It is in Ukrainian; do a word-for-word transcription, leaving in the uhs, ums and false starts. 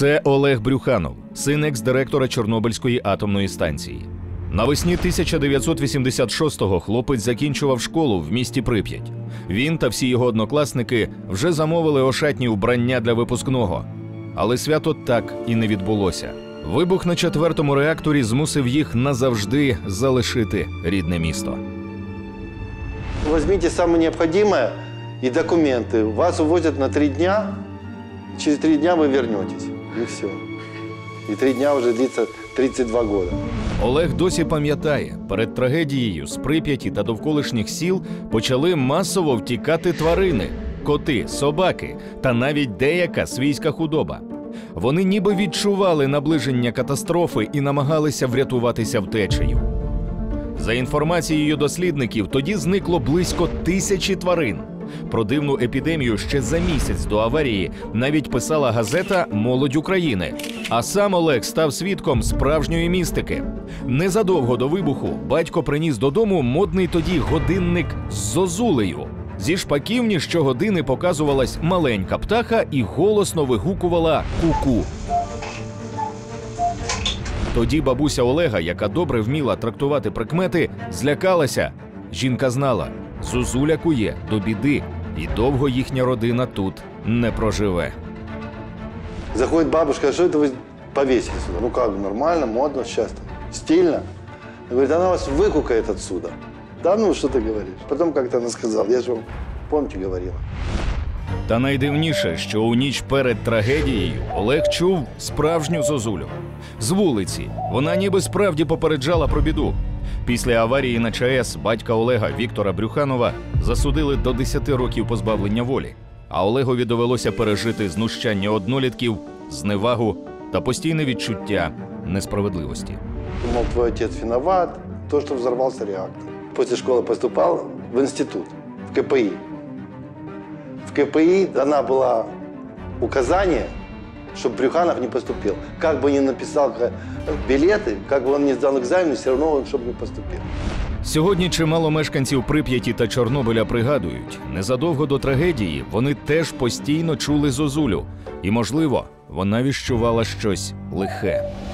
Це Олег Брюханов, син екс-директора Чорнобильської атомної станції. Навесні тисяча дев'ятсот вісімдесят шостого хлопець закінчував школу в місті Прип'ять. Він та всі його однокласники вже замовили ошатні вбрання для випускного. Але свято так і не відбулося. Вибух на четвертому реакторі змусив їх назавжди залишити рідне місто. Возьмите самое необходимое и документы. Вас увозят на три дня. Через три дня вы вернетесь. И все. И три дня уже длится тридцать два года. Олег досі пам'ятає, перед трагедією з Прип'яті та довколишніх сіл почали масово втікати тварини – коти, собаки та навіть деяка свійська худоба. Вони ніби відчували наближення катастрофи і намагалися врятуватися втечею. За інформацією дослідників, тоді зникло близько тисячі тварин. Про дивну епідемію ще за місяць до аварії навіть писала газета «Молодь України». А сам Олег став свідком справжньої містики. Незадовго до вибуху батько приніс додому модний тоді годинник з зозулею. Зі шпаківні щогодини показувалась маленька птаха і голосно вигукувала «ку-ку». Тоді бабуся Олега, яка добре вміла трактувати прикмети, злякалася. Жінка знала – зозуля кує до біди, і довго їхня родина тут не проживе. Заходит бабушка, а что это вы повесили сюда? Ну как, нормально, модно, сейчас, стильно. Говорит, она вас выкукает отсюда. Да ну, что ты говоришь? Потом как-то она сказала, я же вам, помните, говорила. Та найдивніше, що у ніч перед трагедією Олег чув справжню зозулю. З вулиці. Вона ніби справді попереджала про біду. Після аварії на ЧАЕС батька Олега Віктора Брюханова засудили до десяти років позбавлення волі. А Олегові довелося пережити знущання однолітків, зневагу та постійне відчуття несправедливості. Думал, твой отец виноват, то, что взорвался реактор. После школы поступал в институт, в ка пэ и. В ка пэ и дана была указание, чтобы Брюханов не поступил. Как бы ни написал билеты, как бы он не сдал экзамен, все равно он, чтобы не поступил. Сьогодні чимало мешканців Прип'яті та Чорнобиля пригадують, незадовго до трагедії вони теж постійно чули зозулю. І, можливо, вона віщувала щось лихе.